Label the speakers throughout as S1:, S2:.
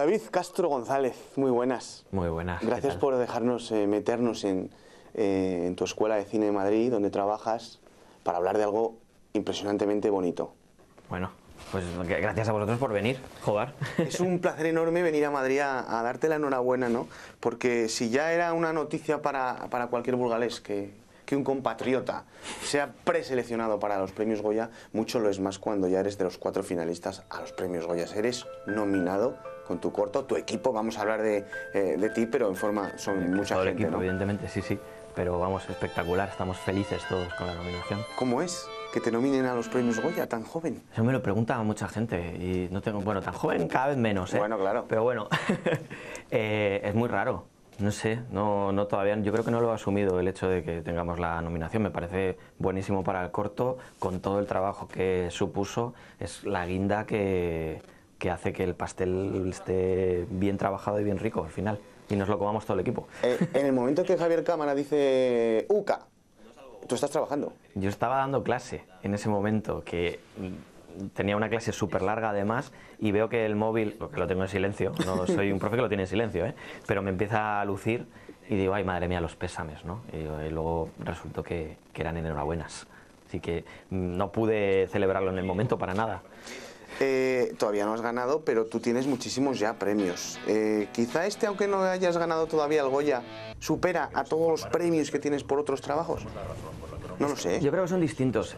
S1: David Castro González, muy buenas.
S2: Muy buenas.
S1: Gracias por dejarnos meternos en tu Escuela de Cine de Madrid, donde trabajas, para hablar de algo impresionantemente bonito.
S2: Bueno, pues gracias a vosotros por venir, jugar.
S1: Es un placer enorme venir a Madrid a darte la enhorabuena, ¿no? Porque si ya era una noticia para cualquier burgalés que un compatriota sea preseleccionado para los premios Goya, mucho lo es más cuando ya eres de los 4 finalistas a los premios Goya. Eres nominado con tu corto, tu equipo, vamos a hablar de ti, pero en forma, son mucha
S2: Todo el
S1: gente,
S2: equipo,
S1: ¿no?
S2: Evidentemente, sí, pero vamos, espectacular, estamos felices todos con la nominación.
S1: ¿Cómo es que te nominen a los premios Goya tan joven?
S2: Eso me lo pregunta mucha gente y no tengo, bueno, tan joven cada vez menos, ¿eh?
S1: Bueno, claro.
S2: Pero bueno, es muy raro. No sé, no todavía, yo creo que no lo he asumido el hecho de que tengamos la nominación. Me parece buenísimo para el corto, con todo el trabajo que supuso, es la guinda que hace que el pastel esté bien trabajado y bien rico al final, y nos lo comamos todo el equipo.
S1: En el momento que Javier Cámara dice UCA, tú estás trabajando.
S2: Yo estaba dando clase en ese momento, que tenía una clase súper larga además, y veo que el móvil, porque lo tengo en silencio, no soy un profe que lo tiene en silencio, pero me empieza a lucir y digo, ay madre mía, los pésames, ¿no? Y luego resultó que eran enhorabuenas, así que no pude celebrarlo en el momento para nada.
S1: Todavía no has ganado, pero tú tienes muchísimos ya premios. Quizá este, aunque no hayas ganado todavía el Goya, supera a todos los premios que tienes por otros trabajos. No lo sé.
S2: Yo creo que son distintos.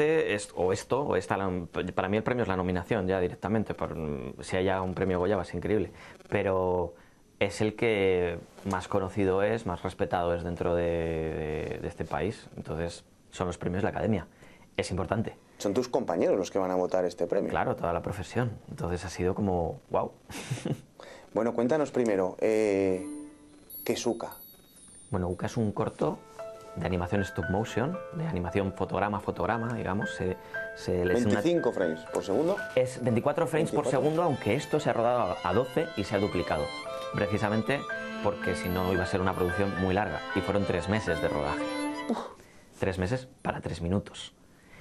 S2: Para mí el premio es la nominación ya directamente. Si haya un premio Goya va a ser increíble. Pero es el que más conocido es, más respetado es dentro de este país. Entonces son los premios de la Academia. Es importante.
S1: Son tus compañeros los que van a votar este premio.
S2: Claro, toda la profesión. Entonces ha sido como, wow.
S1: Bueno, cuéntanos primero, ¿qué es UCA?
S2: Bueno, UCA es un corto de animación stop motion, de animación fotograma a fotograma, digamos.
S1: 25 frames por segundo.
S2: Es 24 frames 24 por segundo, aunque esto se ha rodado a 12 y se ha duplicado. Precisamente porque si no iba a ser una producción muy larga. Y fueron 3 meses de rodaje. 3 meses para 3 minutos.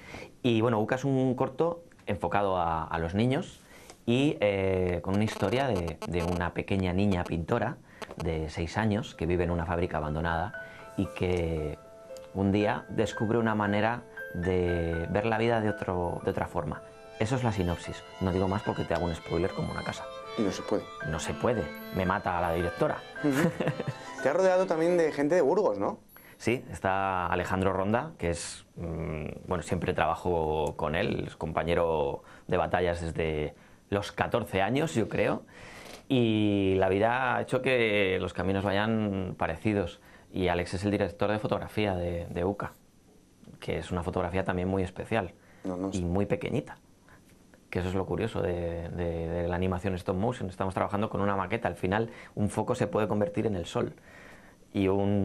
S2: Y bueno, UCA es un corto enfocado a los niños y con una historia de una pequeña niña pintora de 6 años que vive en una fábrica abandonada y que un día descubre una manera de ver la vida de otra forma. Eso es la sinopsis. No digo más porque te hago un spoiler como una casa.
S1: Y no se puede.
S2: No se puede. Me mata a la directora.
S1: Te has rodeado también de gente de Burgos, ¿no?
S2: Sí, está Alejandro Ronda, que es, bueno, siempre trabajo con él, es compañero de batallas desde los 14 años, yo creo, y la vida ha hecho que los caminos vayan parecidos. Y Alex es el director de fotografía de UCA, que es una fotografía también muy especial y muy pequeñita, que eso es lo curioso de la animación stop motion. Estamos trabajando con una maqueta, al final un foco se puede convertir en el sol. Y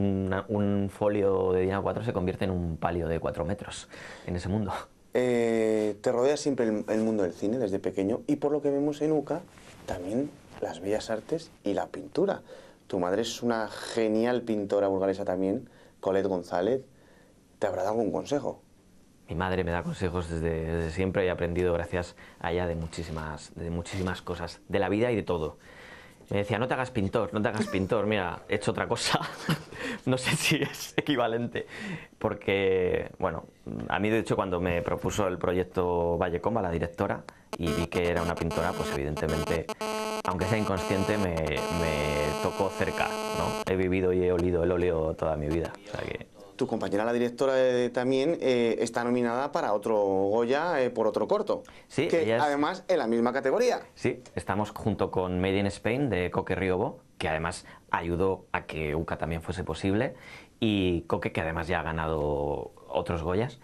S2: un folio de DIN A4 se convierte en un palio de 4 metros en ese mundo.
S1: Te rodea siempre el mundo del cine desde pequeño y por lo que vemos en UCA también las bellas artes y la pintura. Tu madre es una genial pintora burgalesa también, Colette González. ¿Te habrá dado algún consejo?
S2: Mi madre me da consejos desde siempre y he aprendido gracias a ella de muchísimas cosas, de la vida y de todo. Me decía, no te hagas pintor, mira, he hecho otra cosa. No sé si es equivalente, porque, bueno, a mí de hecho cuando me propuso el proyecto Vallecomba, la directora, y vi que era una pintora, pues evidentemente, aunque sea inconsciente, me tocó cerca, ¿no? He vivido y he olido el óleo toda mi vida, o sea que...
S1: Tu compañera, la directora, también está nominada para otro Goya por otro corto.
S2: Sí,
S1: que además en la misma categoría.
S2: Sí, estamos junto con Made in Spain de Coque Riobo, que además ayudó a que UCA también fuese posible, y Coque, que además ya ha ganado otros Goyas,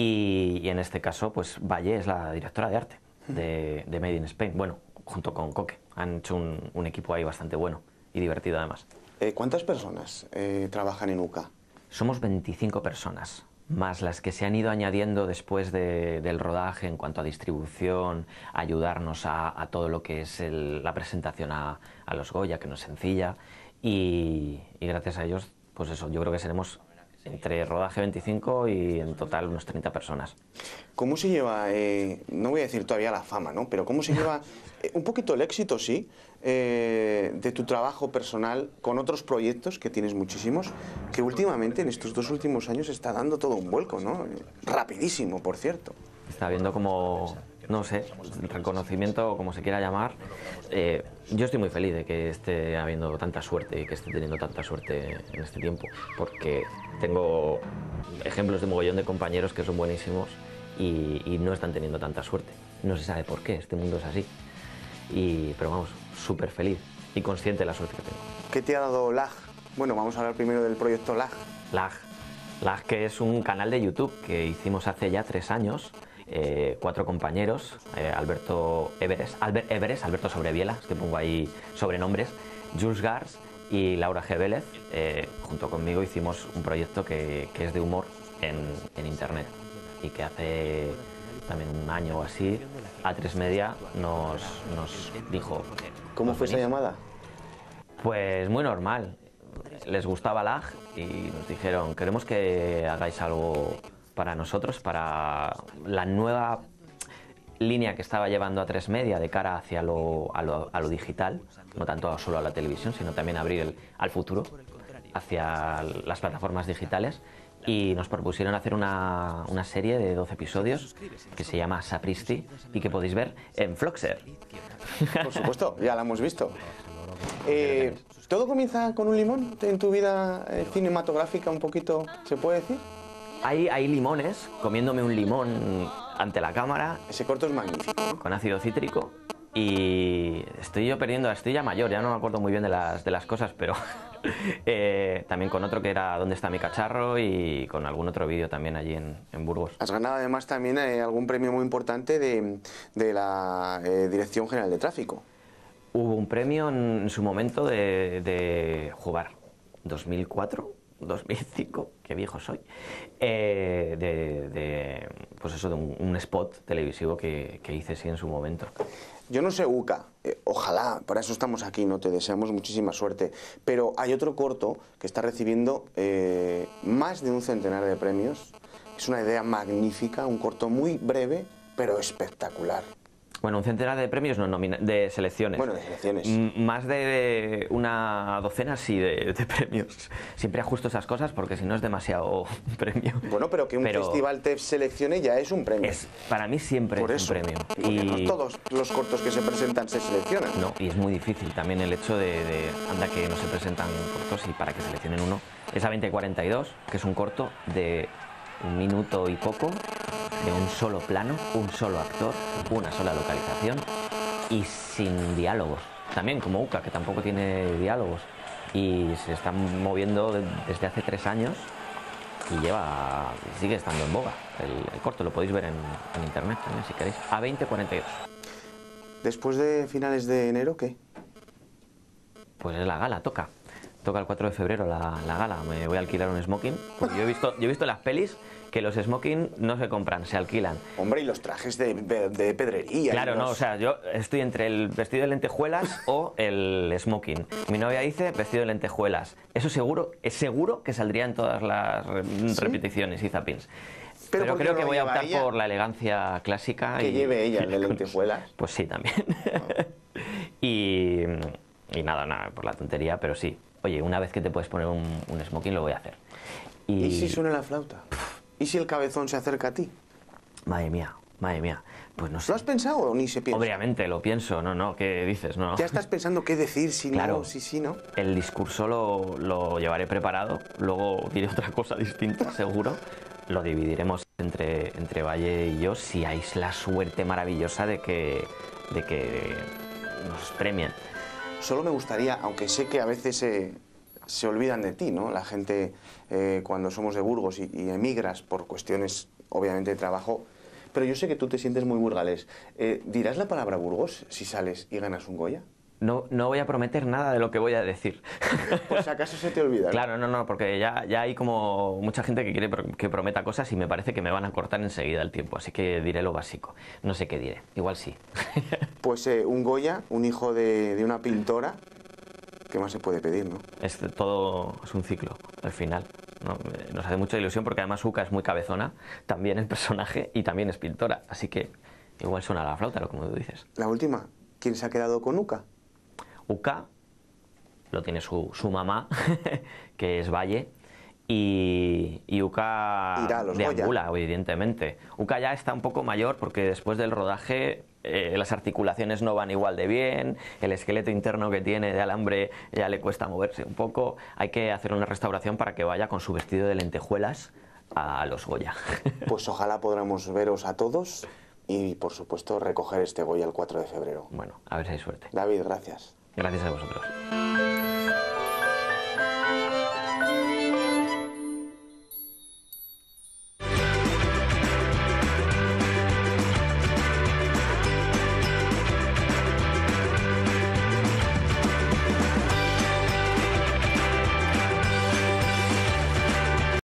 S2: y en este caso, pues Valle es la directora de arte de Made in Spain. Bueno, junto con Coque, han hecho un equipo ahí bastante bueno y divertido además.
S1: ¿Cuántas personas trabajan en UCA?
S2: Somos 25 personas, más las que se han ido añadiendo después del rodaje en cuanto a distribución, ayudarnos a todo lo que es la presentación a los Goya, que no es sencilla, y gracias a ellos, pues eso, yo creo que seremos entre rodaje 25 y en total unos 30 personas.
S1: ¿Cómo se lleva, no voy a decir todavía la fama, ¿no? Pero cómo se lleva un poquito el éxito, sí, de tu trabajo personal con otros proyectos, que tienes muchísimos, que últimamente, en estos 2 últimos años, está dando todo un vuelco, ¿no? Rapidísimo, por cierto.
S2: Está viendo como, no sé, el reconocimiento o como se quiera llamar. Yo estoy muy feliz de que esté habiendo tanta suerte y que esté teniendo tanta suerte en este tiempo, porque tengo ejemplos de mogollón de compañeros que son buenísimos y no están teniendo tanta suerte. No se sabe por qué, este mundo es así. Pero vamos, súper feliz y consciente de la suerte que tengo.
S1: ¿Qué te ha dado LAG? Bueno, vamos a hablar primero del proyecto LAG.
S2: LAG, que es un canal de YouTube que hicimos hace ya 3 años. 4 compañeros, Alberto Sobreviela, es que pongo ahí sobrenombres, Jules Gars y Laura G. Vélez, junto conmigo hicimos un proyecto que es de humor en internet y que hace también un año o así, A3 Media nos dijo...
S1: ¿Cómo fue esa llamada?
S2: Pues muy normal, les gustaba LAG y nos dijeron, queremos que hagáis algo para nosotros, para la nueva línea que estaba llevando A3 Media de cara hacia a lo digital, no tanto solo a la televisión, sino también abrir al futuro, hacia las plataformas digitales, y nos propusieron hacer una serie de 12 episodios que se llama Sapristi y que podéis ver en Floxer.
S1: Por supuesto, ya la hemos visto. ¿Todo comienza con un limón en tu vida cinematográfica un poquito, se puede decir?
S2: Hay limones, comiéndome un limón ante la cámara.
S1: Ese corto es magnífico, ¿no?
S2: Con ácido cítrico. Y estoy ya mayor, ya no me acuerdo muy bien de las cosas, pero también con otro que era ¿Dónde está mi cacharro? Y con algún otro vídeo también allí en Burgos.
S1: Has ganado además también algún premio muy importante de la Dirección General de Tráfico.
S2: Hubo un premio en su momento de jugar, 2004, 2005, qué viejo soy, pues eso, de un spot televisivo que hice sí en su momento.
S1: Yo no sé, Uca, ojalá, para eso estamos aquí, no te deseamos muchísima suerte, pero hay otro corto que está recibiendo más de un centenar de premios. Es una idea magnífica, un corto muy breve, pero espectacular.
S2: Bueno, un centenar de premios, no, de selecciones.
S1: Bueno, de selecciones.
S2: Más de una docena, sí, de premios. Siempre ajusto esas cosas porque si no es demasiado premio.
S1: Bueno, pero que un festival te seleccione ya es un premio.
S2: Para mí siempre es un premio.
S1: Y no todos los cortos que se presentan se seleccionan.
S2: No, y es muy difícil también el hecho anda que no se presentan cortos y para que seleccionen uno. Es A2042, que es un corto de 1 minuto y poco, de un solo plano, un solo actor, una sola localización y sin diálogos. También como Uca, que tampoco tiene diálogos. Y se está moviendo desde hace 3 años y sigue estando en boga. El corto lo podéis ver en internet también si queréis. A2042.
S1: Después de finales de enero, ¿qué?
S2: Pues es la gala, toca el 4 de febrero la gala. Me voy a alquilar un smoking. Porque yo he visto en las pelis que los smoking no se compran, se alquilan.
S1: Hombre, y los trajes de pedrería.
S2: Claro, no, o sea, yo estoy entre el vestido de lentejuelas o el smoking. Mi novia dice vestido de lentejuelas. Eso es seguro que saldría en todas las repeticiones y zappings. Pero creo que voy a optar por la elegancia clásica.
S1: Que lleve ella el de lentejuelas.
S2: Pues sí, también. Y nada, por la tontería, pero sí. Oye, una vez que te puedes poner un smoking lo voy a hacer.
S1: ¿Y si suena la flauta? ¿Y si el cabezón se acerca a ti?
S2: Madre mía, pues no sé.
S1: ¿Lo has pensado o ni se piensa?
S2: Obviamente, lo pienso, no, ¿qué dices? No.
S1: Ya estás pensando qué decir, si
S2: claro,
S1: no, si sí, ¿no?
S2: El discurso lo llevaré preparado, luego diré otra cosa distinta, seguro. Lo dividiremos entre Valle y yo, si hay la suerte maravillosa de que nos premien.
S1: Solo me gustaría, aunque sé que a veces se olvidan de ti, ¿no? La gente cuando somos de Burgos y emigras por cuestiones, obviamente, de trabajo, pero yo sé que tú te sientes muy burgalés. ¿Dirás la palabra Burgos si sales y ganas un Goya?
S2: No voy a prometer nada de lo que voy a decir.
S1: Pues acaso se te olvida.
S2: Claro, no, porque ya hay como mucha gente que quiere que prometa cosas y me parece que me van a cortar enseguida el tiempo, así que diré lo básico. No sé qué diré, igual sí.
S1: Pues un Goya, un hijo de una pintora, ¿qué más se puede pedir, no?
S2: Todo es un ciclo, al final. ¿no? Nos hace mucha ilusión porque además Uca es muy cabezona, también es personaje y también es pintora, así que igual suena la flauta, como tú dices.
S1: La última, ¿quién se ha quedado con Uca?
S2: Uca lo tiene su mamá, que es Valle, y Uca
S1: irá a los
S2: deambula,
S1: Goya.
S2: evidentemente. Uca ya está un poco mayor porque después del rodaje las articulaciones no van igual de bien, el esqueleto interno que tiene de alambre ya le cuesta moverse un poco. Hay que hacer una restauración para que vaya con su vestido de lentejuelas a los Goya.
S1: Pues ojalá podamos veros a todos y, por supuesto, recoger este Goya el 4 de febrero.
S2: Bueno, a ver si hay suerte.
S1: David, gracias.
S2: Gracias a vosotros.